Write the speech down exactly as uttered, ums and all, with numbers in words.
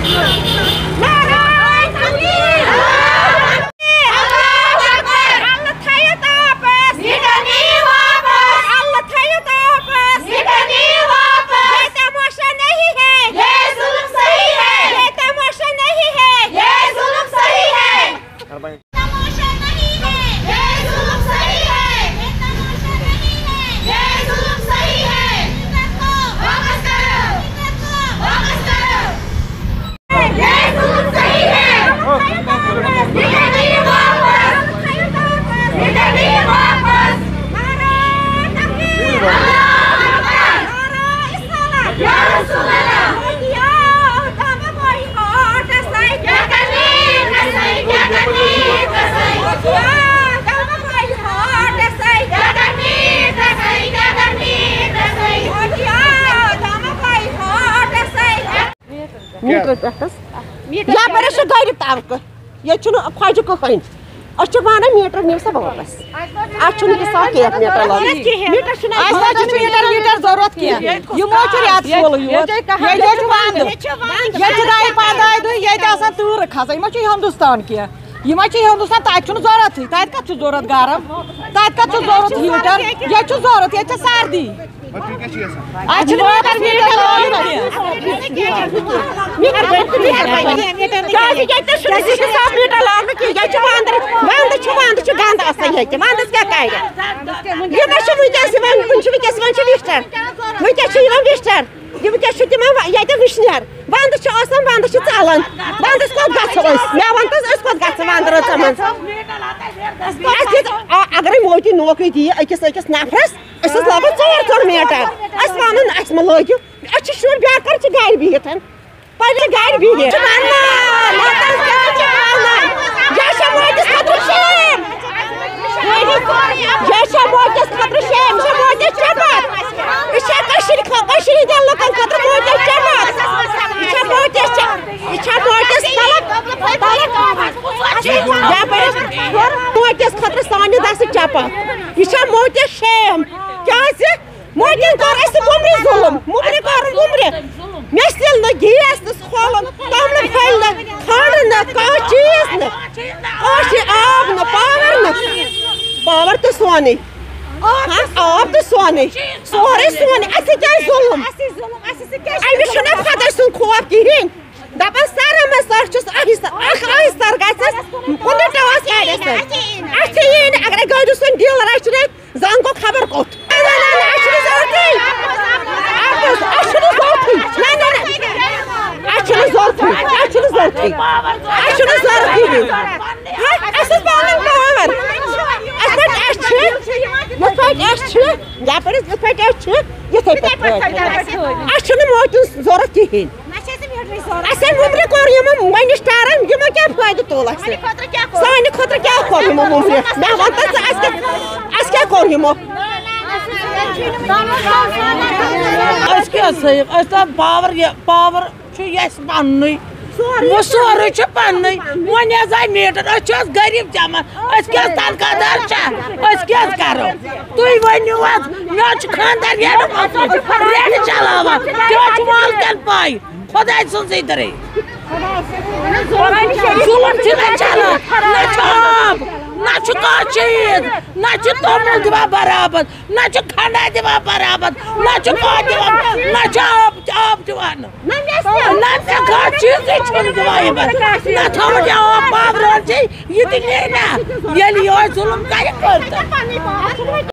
ख्वाज कहें one metre नीव सा वापस मीटर मीटर मीटर जरूरत तूर खसान यह हिंदुस्तान कह यह हिंदुस्तान तक जरूरत तत कत जरूरत गरम तत कत जरूरत हीटर ये जरूरत ये सर्दी विशनर वंद वंद चालान वंदस कत मे वन अगर मोदी नौकरी दी अकिस अकिस नफरस लगो चोर चोर मीटर वन अस मे लगे शुर बेकार गाड़ बिहत पे गाड़ बिहत मोदस खतर शेम मोदी चपत लुकन खतर मोदी मोदस खतर सानि दस चपत यह मोदी शेम क्या मोदी कर मुमरी जुलम मुमरी कर मुमरी मे सिल न गैस न खोलन तम न फैल न खान न कह चीज न आब न पावर न पावर तो सोने आब तो सोने सोरे सोने अस क्या जुलम अमिस खुदा सुन खौफ कहें दपान सर मे सर सर गस कुन टवास अगर गद सुन दिल रच जन गो खबर कौत मोदी जरूरत कहें मुमरी कोर वनिश टारन क्या फायदे तुल सानि खुद क्या कोर मुमरी मे वन क्या कोर पावर पावर पन्न वो सोरे पन्न वन आए मीटर गरीब जमा क्या तनखादार क्या करो तुम वनो मे खानदार रेट चलावान तम मालकन पाई खुदा सुन दरे जुलम चलान आब ना कह चीज ना तोमुल दिवा बराबर ना खंडा दिवा बराबर ना कह दिवान ना आब आब दिवान ना कह चीज दिवान ना थोड़ा आब पावर यह ना ये जुलम कर